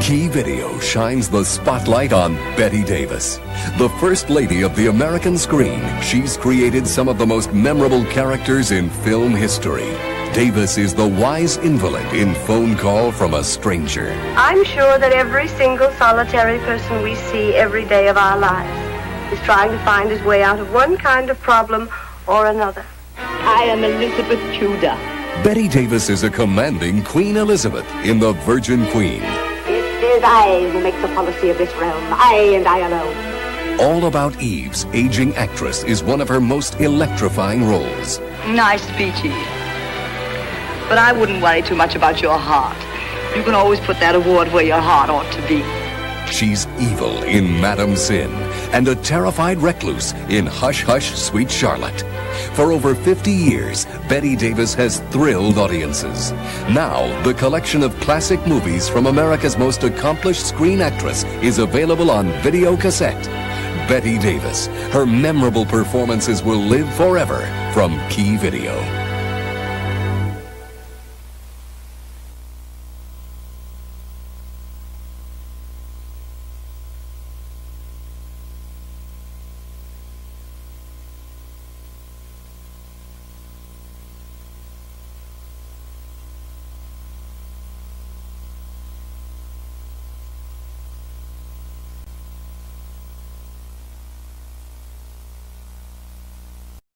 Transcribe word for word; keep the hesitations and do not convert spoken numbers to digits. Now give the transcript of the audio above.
Key Video shines the spotlight on Bette Davis. The First Lady of the American screen, she's created some of the most memorable characters in film history. Davis is the wise invalid in Phone Call from a Stranger. I'm sure that every single solitary person we see every day of our lives is trying to find his way out of one kind of problem or another. I am Elizabeth Tudor. Bette Davis is a commanding Queen Elizabeth in The Virgin Queen. It is I who make the policy of this realm. I and I alone. All About Eve's aging actress is one of her most electrifying roles. Nice speech, Eve. But I wouldn't worry too much about your heart. You can always put that award where your heart ought to be. She's evil in Madam Sin and a terrified recluse in Hush Hush, Sweet Charlotte. For over fifty years, Bette Davis has thrilled audiences. Now, the collection of classic movies from America's most accomplished screen actress is available on video cassette. Bette Davis, her memorable performances will live forever from Key Video.